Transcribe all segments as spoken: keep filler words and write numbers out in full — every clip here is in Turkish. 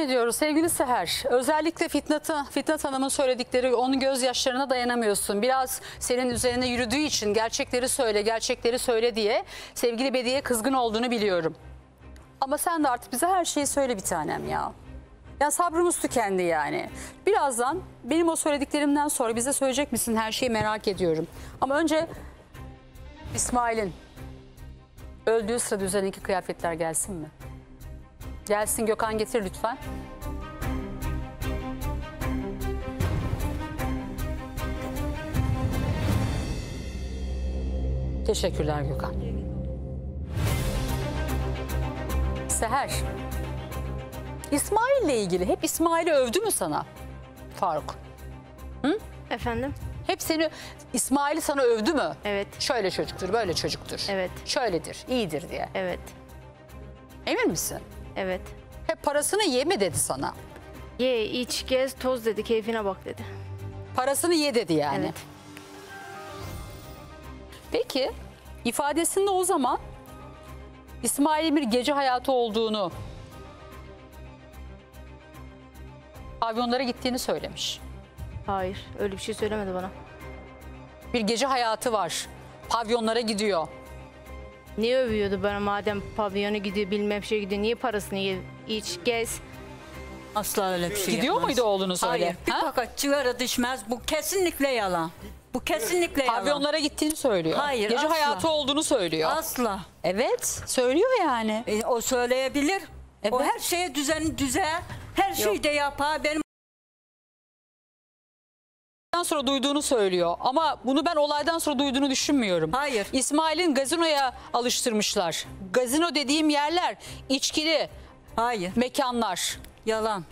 ediyoruz sevgili Seher. Özellikle Fitnat, Fitnat Hanım'ın söyledikleri, onun gözyaşlarına dayanamıyorsun. Biraz senin üzerine yürüdüğü için gerçekleri söyle, gerçekleri söyle diye sevgili Bediye kızgın olduğunu biliyorum. Ama sen de artık bize her şeyi söyle bir tanem ya. Ya sabrımız tükendi yani. Birazdan benim o söylediklerimden sonra bize söyleyecek misin, her şeyi merak ediyorum. Ama önce İsmail'in öldüğü sırada üzerindeki kıyafetler gelsin mi? Gelsin, Gökhan getir lütfen. Teşekkürler Gökhan. Seher, İsmail'le ilgili hep İsmail'i övdü mü sana Faruk? Hı? Efendim? Hep seni, İsmail'i sana övdü mü? Evet. Şöyle çocuktur, böyle çocuktur. Evet. Şöyledir, iyidir diye. Evet. Emin misin? Evet. Hep parasını ye mi dedi sana? Ye, iç, gez, toz dedi. Keyfine bak dedi. Parasını ye dedi yani. Evet. Peki ifadesinde o zaman İsmail'in bir gece hayatı olduğunu, pavyonlara gittiğini söylemiş. Hayır. Öyle bir şey söylemedi bana. Bir gece hayatı var. Pavyonlara gidiyor. Niye övüyordu bana madem pavyona gidiyor, bilmem şey gidiyor. Niye parasını ye, iç, gez? Asla öyle bir şey Gidiyor yapmaz. muydu oğlunu söyle? Hayır, bir Ha? paket sigara düşmez. Bu kesinlikle yalan. Bu kesinlikle yalan. Pavyonlara gittiğini söylüyor. Hayır, Gece asla. hayatı olduğunu söylüyor. Asla. Evet, söylüyor yani. E, o söyleyebilir. Evet. O her şeye düzen düzer. Her şeyi de yapar. Benim Olaydan sonra duyduğunu söylüyor. Ama bunu ben olaydan sonra duyduğunu düşünmüyorum. Hayır. İsmail'in gazinoya alıştırmışlar. Gazino dediğim yerler içkili hayır. mekanlar. Yalan.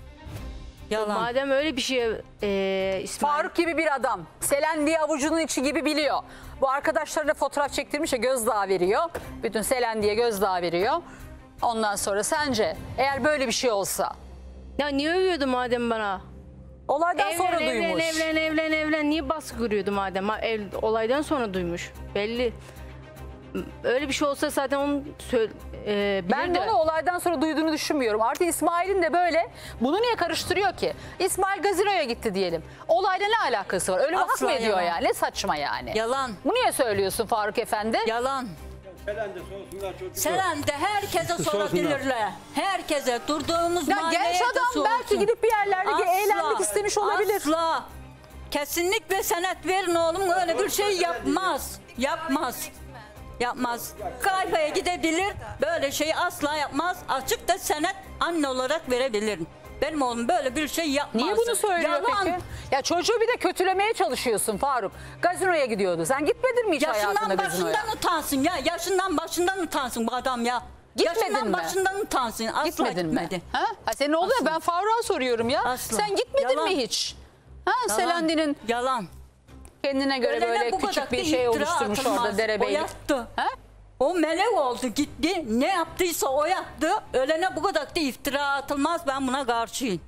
Yalan. Madem öyle bir şey e, İsmail... Faruk gibi bir adam. Selendiği avucunun içi gibi biliyor. Bu arkadaşlarına fotoğraf çektirmiş ya, gözdağı veriyor. Bütün Selendiğe gözdağı veriyor. Ondan sonra sence eğer böyle bir şey olsa? Ya niye övüyordu madem bana? Olaydan Evlen, sonra evlen, duymuş. evlen, evlen, evlen. Niye baskı kuruyordu madem? Ha, Ev, olaydan sonra duymuş. Belli. Öyle bir şey olsa zaten onu söyle, e, Ben de bilirdi. onu olaydan sonra duyduğunu düşünmüyorum. Artık İsmail'in de böyle, bunu niye karıştırıyor ki? İsmail gazinoya gitti diyelim. Olayla ne alakası var? Ölüme hak Asla mı ediyor yalan. yani? Ne saçma yani. Yalan. Bu niye söylüyorsun Faruk Efendi? Yalan. Selen'de sorsunlar çocuğu. Selen'de herkese Sorsunlar. sorabilirler. Herkese durduğumuz Ya mahalleye genç de adam sorsun. belki gidip bir yerlerde Asla, eğlenmek istemiş olabilir. Asla. Kesinlikle senet verin oğlum, öyle bir şey yapmaz. Yapmaz. Yapmaz. Kayfaya gidebilir, böyle şeyi asla yapmaz. Açık da senet anne olarak verebilirim. Benim oğlum böyle bir şey yapmaz. Niye bunu söylüyor Yalan. peki? Ya çocuğu bir de kötülemeye çalışıyorsun Faruk. Gazinoya gidiyordu. Sen gitmedin mi hiç hayatında Yaşından gazinoya? başından utansın ya. Yaşından başından utansın bu adam ya. Gitmedin Yaşından mi? başından utansın. Asla Gitmedin gitmedi. mi? Ha? Ha, senin oğlun Asla. ben Faruk'a soruyorum ya. Asla. Sen gitmedin Yalan. mi hiç? Ha, Yalan. Selendi'nin Yalan. kendine göre Ölene böyle bu küçük kadar bir da şey iftira oluşturmuş atılmaz. orada O derebeylik. yaptı. Ha? O melek oldu gitti. Ne yaptıysa o yaptı. Ölene bu kadar da iftira atılmaz. Ben buna karşıyım.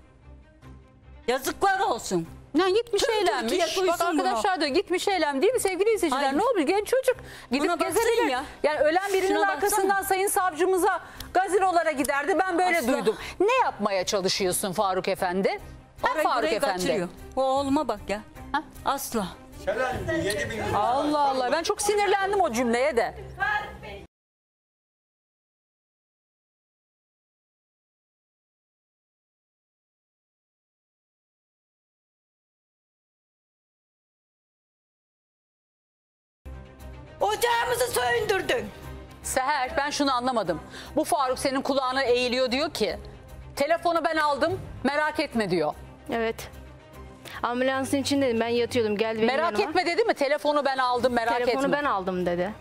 Yazıklar olsun. Ya gitmiş Tüm eğlenmiş. Türkiye Bak duysun arkadaşlar da gitmiş eğlen değil mi sevgili izleyiciler? Hayır. Ne olmuş genç çocuk gidip Buna baksana gezebilir. ya. Yani ölen birinin Şuna arkasından baksana. sayın savcımıza gazinolara giderdi. Ben böyle Asla. duydum. Ne yapmaya çalışıyorsun Faruk Efendi? Ha, Orayı Faruk burayı Efendi. kaçırıyor. O oğluma bak ya. Ha? Asla. Selen yedi bin lira. Allah Allah, ben çok sinirlendim o cümleye de. Ocağımızı söndürdün. Seher, ben şunu anlamadım. Bu Faruk senin kulağına eğiliyor, diyor ki telefonu ben aldım merak etme diyor. Evet. Ambulansın içindeydim. Ben yatıyordum. Geldi benim Merak yanıma. etme dedi mi? Telefonu ben aldım merak Telefonu etme. ben aldım dedi.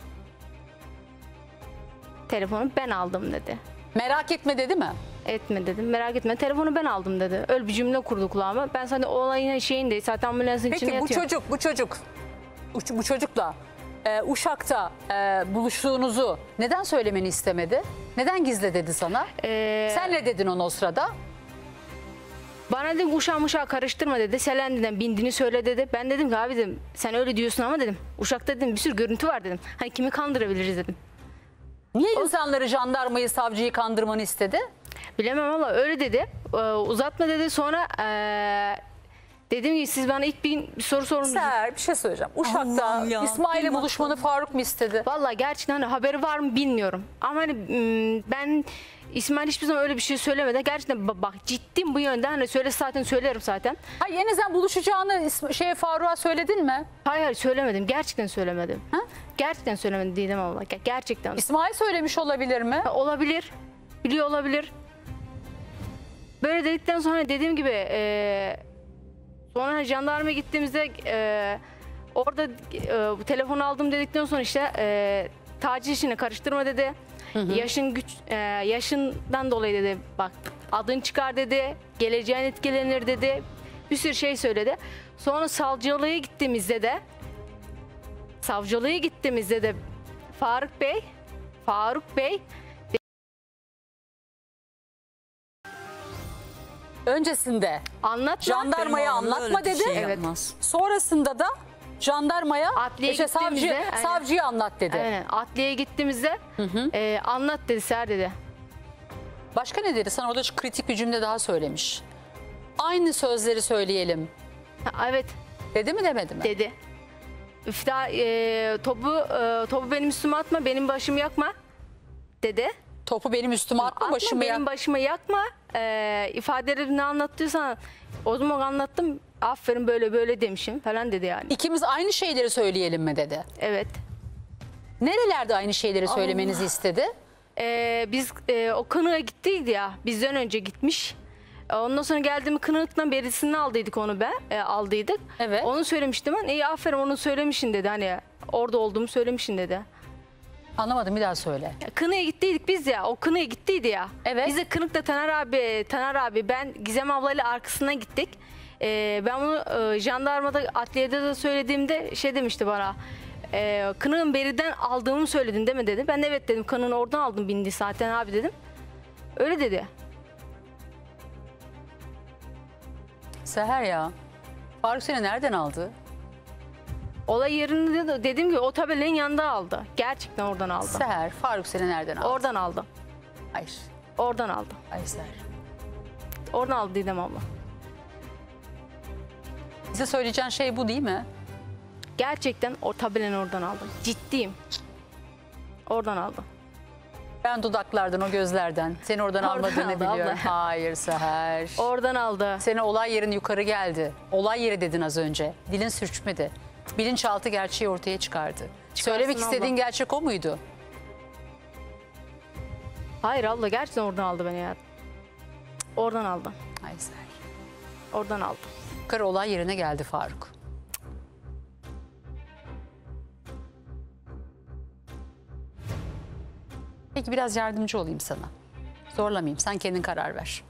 Telefonu ben aldım dedi. Merak etme dedi mi? Etme dedim. Merak etme. Telefonu ben aldım dedi. Öyle bir cümle kurdu kulağıma. Ben zaten olayın şeyindeyiz. Zaten ambulansın içinde Peki bu yatıyorum. çocuk, bu çocuk, bu, bu çocukla e, Uşak'ta e, buluştuğunuzu neden söylemeni istemedi? Neden gizle dedi sana? Ee, Sen ne dedin ona o sırada? Bana dedim uşağı muşağı karıştırma dedi. Selendi'den bindiğini söyle dedi. Ben dedim ki abi dedim sen öyle diyorsun ama dedim. Uşak'ta dedim bir sürü görüntü var dedim. Hani kimi kandırabiliriz dedim. Niye insanları, jandarmayı, savcıyı kandırmanı istedi? Bilemem ama öyle dedi. Ee, uzatma dedi. Sonra ee, dediğim gibi siz bana ilk bir, bir soru sorun. Seher, bir şey söyleyeceğim. Uşak'ta Allah'ım ya, İsmail'le bir buluşmanı Faruk mu istedi? Vallahi gerçekten hani haberi var mı bilmiyorum. Ama hani mm, ben İsmail hiçbir zaman öyle bir şey söylemedi. Gerçekten ba- bak ciddiyim bu yönde. Hani söyle zaten söylerim zaten. Hayır, en azından buluşacağını İsm- şey Faruk'a söyledin mi? Hayır hayır söylemedim. Gerçekten söylemedim. Ha? Gerçekten söylemedim Didem abla. Ger- Gerçekten. İsmail söylemiş olabilir mi? Olabilir. Biliyor olabilir. Böyle dedikten sonra dediğim gibi e, sonra jandarma gittiğimizde e, orada e, bu telefonu aldım dedikten sonra işte e, taciz işini karıştırma dedi. Yaşın güç e, yaşından dolayı dedi bak adın çıkar dedi. Geleceğin etkilenir dedi. Bir sürü şey söyledi. Sonra savcılığa gittiğimizde de savcılığa gittiğimizde de Faruk Bey Faruk Bey Öncesinde anlatma. jandarmaya Benim oğlum anlatma öyle bir dedi. şey Evet. yapmaz. Sonrasında da jandarmaya Adliye işte savcı, gittiğimizde, aynen. savcıya anlat dedi. Aynen. Adliyeye gittiğimizde e, anlat dedi Ser dedi. Başka ne dedi? Sana orada şu kritik bir cümle daha söylemiş. Aynı sözleri söyleyelim. Ha, evet Dedi mi demedi mi? dedi. İftira, e, topu e, topu benim üstüme atma, benim başımı yakma dedi. Topu benim üstüme atma, Atma, başımı benim yak. başımı yakma. E, ifadeleri ne anlattıysan o zaman anlattım. Aferin böyle böyle demişim falan dedi yani. İkimiz aynı şeyleri söyleyelim mi dedi. Evet. Nerelerde aynı şeyleri söylemenizi istedi? E, biz e, o kınığa gittiydi ya. Bizden önce gitmiş. E, Ondan sonra geldiğim kınıktan berisini aldıydık onu be. E, aldıydık. Evet. Onu söylemiştim ben. İyi aferin onu söylemişsin dedi. Hani orada olduğumu söylemişsin dedi. Anlamadım, bir daha söyle. Kını'ya gittiydik biz ya. O Kını'ya gittiydi ya. Evet. Biz de Kınık'ta Taner abi, Taner abi ben Gizem ablayla arkasına gittik. Ee, ben bunu e, jandarmada adliyede de söylediğimde şey demişti bana. E, Kınık'ın beriden aldığımı söyledin değil mi dedi. Ben de evet dedim. Kınık'ın oradan aldım bindi zaten abi dedim. Öyle dedi. Seher ya. Faruk seni nereden aldı? Olay yerinde de dediğim gibi o tabelanın yanında aldı. Gerçekten oradan aldı. Seher, Faruk seni nereden aldı? Oradan aldı. Hayır. Oradan aldı. Hayır Seher. Oradan aldı Didem abla. Bize söyleyeceğin şey bu değil mi? Gerçekten o tabelanı oradan aldı. Ciddiyim. Oradan aldı. Ben dudaklardan, o gözlerden seni oradan Oradan almadığını aldı biliyorum. abla. Hayır Seher. Oradan aldı. Seni olay yerin yukarı geldi. Olay yeri dedin az önce. Dilin sürçmedi. Bilinçaltı gerçeği ortaya çıkardı. Söylemek abla. istediğin gerçek o muydu? Hayır abla gerçekten oradan aldı beni ya. Oradan aldı. Hayır Seher. Oradan aldı. Yukarı olay yerine geldi Faruk. Peki biraz yardımcı olayım sana. Zorlamayayım, sen kendin karar ver.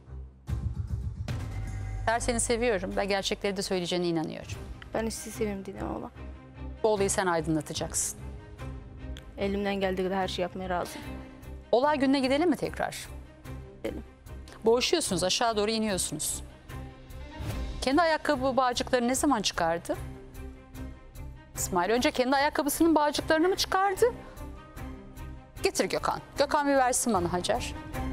Ben seni seviyorum ve gerçekleri de söyleyeceğine inanıyorum. Ben sizi seviyorum Didem abla. Bu olayı sen aydınlatacaksın. Elimden geldiği kadar her şey yapmaya razıyım. Olay gününe gidelim mi tekrar? Gidelim. Boğuşuyorsunuz, aşağı doğru iniyorsunuz. Kendi ayakkabı bağcıklarını ne zaman çıkardı? İsmail önce kendi ayakkabısının bağcıklarını mı çıkardı? Getir Gökhan. Gökhan bir versin bana Hacer.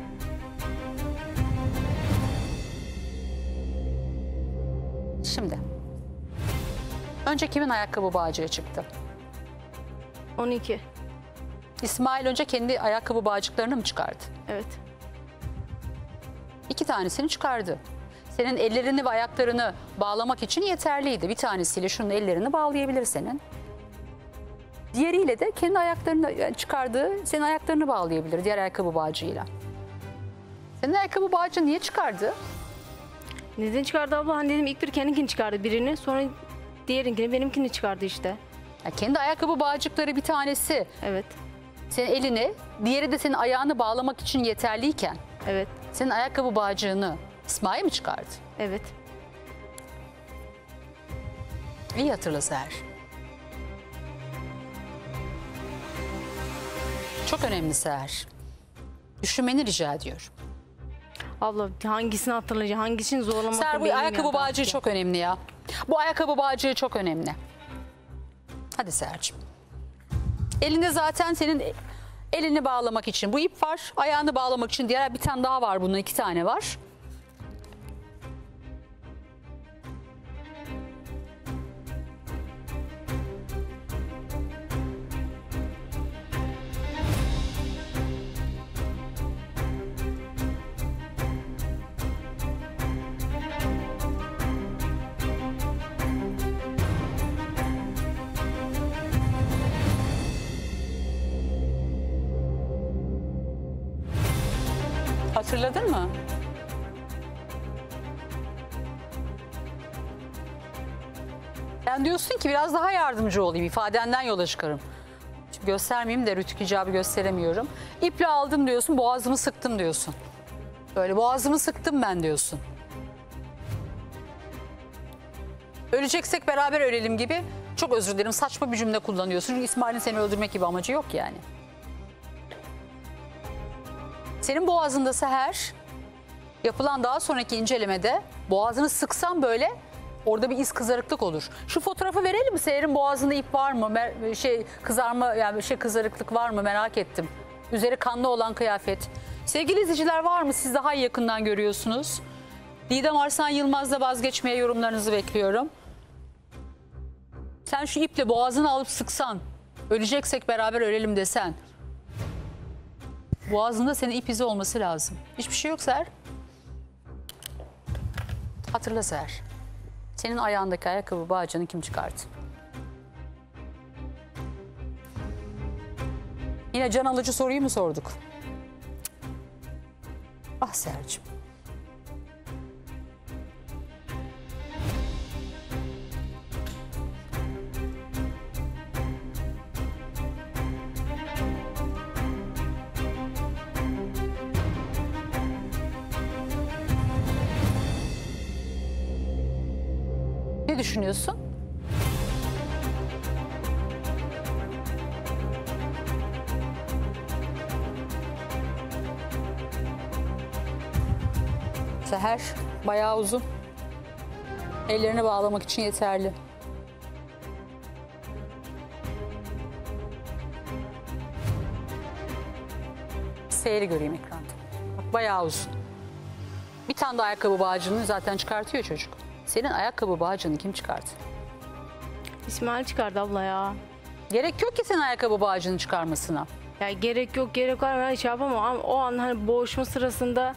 Şimdi. Önce kimin ayakkabı bağcığı çıktı? on iki. İsmail önce kendi ayakkabı bağcıklarını mı çıkardı? Evet. İki tanesini çıkardı. Senin ellerini ve ayaklarını bağlamak için yeterliydi. Bir tanesiyle şunun ellerini bağlayabilir senin. Diğeriyle de kendi ayaklarını çıkardığı, senin ayaklarını bağlayabilir diğer ayakkabı bağcığıyla. Senin ayakkabı bağcığı niye çıkardı? Neden çıkardı abla? Hani dedim ilk bir kendininkini çıkardı birini. Sonra diğerinkini benimkini çıkardı işte. Ya kendi ayakkabı bağcıkları bir tanesi Evet. senin elini, diğeri de senin ayağını bağlamak için yeterliyken Evet. senin ayakkabı bağcığını İsmail mi çıkardı? Evet. İyi hatırla Seher. Çok önemli Seher. Düşünmeni rica ediyorum. Abla hangisini hatırlayacağım, hangisini zorlamakta Seher bu beynim ayakkabı yandı bağcığı artık ya. çok önemli ya. Bu ayakkabı bağcığı çok önemli. Hadi Seher'cim. Elinde zaten senin Elini bağlamak için bu ip var. Ayağını bağlamak için diğer bir tane daha var. Bunun iki tane var. Hatırladın mı? Sen diyorsun ki biraz daha yardımcı olayım, ifadenden yola çıkarım. Şimdi göstermeyeyim de rütük icabı gösteremiyorum. İple aldım diyorsun, boğazımı sıktım diyorsun. Böyle boğazımı sıktım ben diyorsun. Öleceksek beraber ölelim gibi, çok özür dilerim, saçma bir cümle kullanıyorsun. Çünkü İsmail'in seni öldürmek gibi amacı yok yani. Senin boğazında Seher, yapılan daha sonraki incelemede boğazını sıksan böyle orada bir iz kızarıklık olur. Şu fotoğrafı verelim mi? Seher'in boğazında ip var mı? Mer şey kızarma yani şey kızarıklık var mı? Merak ettim. Üzeri kanlı olan kıyafet. Sevgili izleyiciler, var mı? Siz daha iyi yakından görüyorsunuz. Didem Arslan Yılmaz'da vazgeçmeye yorumlarınızı bekliyorum. Sen şu iple boğazını alıp sıksan, öleceksek beraber ölelim desen. Boğazında senin ip izi olması lazım. Hiçbir şey yok Seher. Hatırla Seher. Senin ayağındaki ayakkabı bağcığını kim çıkarttı? Yine can alıcı soruyu mu sorduk? Ah Seher'cim. Ne düşünüyorsun? Seher bayağı uzun. Ellerini bağlamak için yeterli. Seher'i göreyim ekranda. Bak bayağı uzun. Bir tane de ayakkabı bağcığını zaten çıkartıyor çocuk. Senin ayakkabı bağcığını kim çıkarttı? İsmail çıkardı abla ya. Gerek yok ki senin ayakkabı bağcığını çıkarmasına. Ya gerek yok gerek var ben hiç yapamam ama o an hani boğuşma sırasında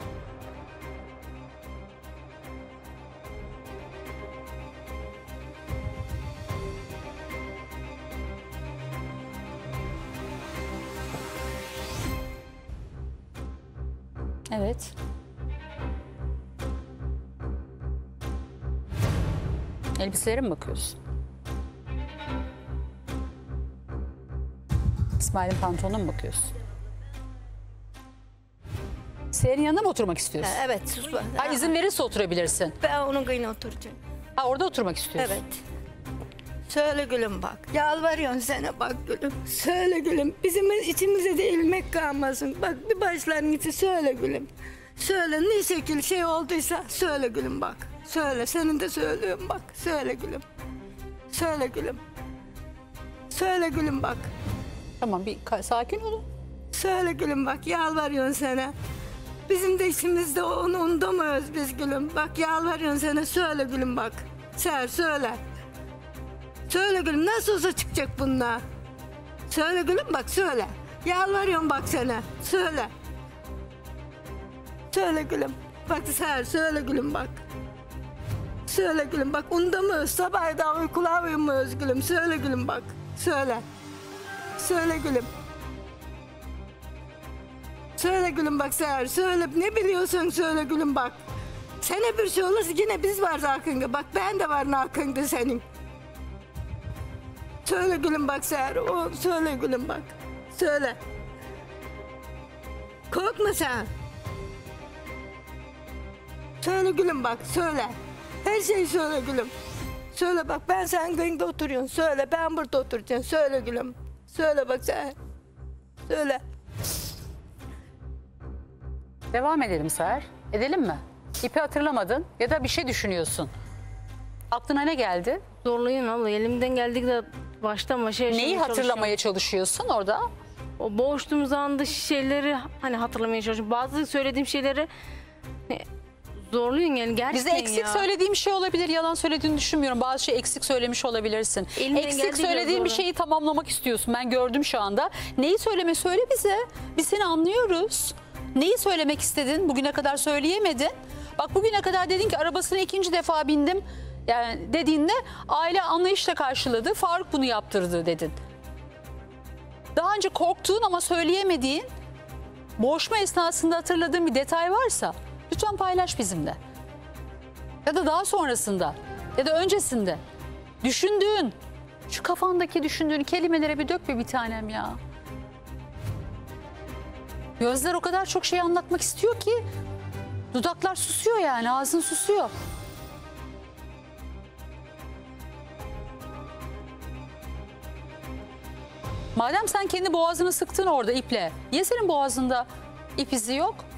Evet. Elbiselere mi bakıyorsun? İsmail'in pantolonuna mı bakıyorsun? Seher'in yanına mı oturmak istiyorsun? Evet sus. Ha, izin verirse oturabilirsin. Ben onun kıyına oturacağım. Ha, orada oturmak istiyorsun. Evet. Söyle gülüm bak. Yalvarıyorum sana bak gülüm. Söyle gülüm. Bizim içimize de ilmek kalmasın. Bak bir başlangıcı söyle gülüm. Söyle ne şekil şey olduysa söyle gülüm bak. Söyle senin de söylüyorum bak. Söyle gülüm. Söyle gülüm. Söyle gülüm bak. Tamam, bir ka- sakin olun. Söyle gülüm bak yalvarıyorum sana. Bizim de içimizde onu unutamıyoruz biz gülüm. Bak yalvarıyorum sana söyle gülüm bak. Sen söyle. Söyle gülüm nasıl olsa çıkacak bunlar. Söyle gülüm bak söyle. Yalvarıyorum bak sana. Söyle. Söyle gülüm. Bak sen söyle gülüm bak. Söyle gülüm bak unutamıyoruz. Sabah da uykular uyumuyoruz gülüm. Söyle gülüm bak. Söyle. Söyle gülüm. Söyle gülüm bak Seher. Söyle ne biliyorsun söyle gülüm bak. Sana bir şey olursa yine biz varız arkanda. Bak ben de varım arkanda senin. Söyle gülüm bak Seher. O, söyle gülüm bak. Söyle. Korkma sen. Söyle gülüm bak söyle. Her şeyi söyle gülüm. Söyle bak ben senin kıyında oturuyorum. Söyle ben burada oturacağım. Söyle gülüm. Söyle bak Seher. Söyle. Devam edelim Seher. Edelim mi? İpi hatırlamadın ya da bir şey düşünüyorsun. Aklına ne geldi? zorlayın abla elimden geldik de baştan başa yaşamaya Neyi çalışıyorum. hatırlamaya çalışıyorsun orada? o boğuştuğumuz anda şeyleri hani hatırlamaya çalışıyorum. Bazı söylediğim şeyleri hani, zorluyum yani gerçekten Bize eksik ya. söylediğim şey olabilir. Yalan söylediğini düşünmüyorum. Bazı şey eksik söylemiş olabilirsin. Elimden Eksik geldiği söylediğin bir biraz şeyi tamamlamak istiyorsun. Ben gördüm şu anda. Neyi söyleme söyle bize. Biz seni anlıyoruz. Neyi söylemek istedin? Bugüne kadar söyleyemedin. Bak bugüne kadar dedin ki arabasına ikinci defa bindim. Yani dediğinde aile anlayışla karşıladı. Faruk bunu yaptırdı dedin. Daha önce korktuğun ama söyleyemediğin, boğuşma esnasında hatırladığın bir detay varsa lütfen paylaş bizimle. Ya da daha sonrasında ya da öncesinde düşündüğün, şu kafandaki düşündüğün kelimelere bir dök bir bir tanem ya. Gözler o kadar çok şey anlatmak istiyor ki dudaklar susuyor yani, ağzın susuyor. Madem sen kendi boğazını sıktın orada iple, niye senin boğazında ip izi yok?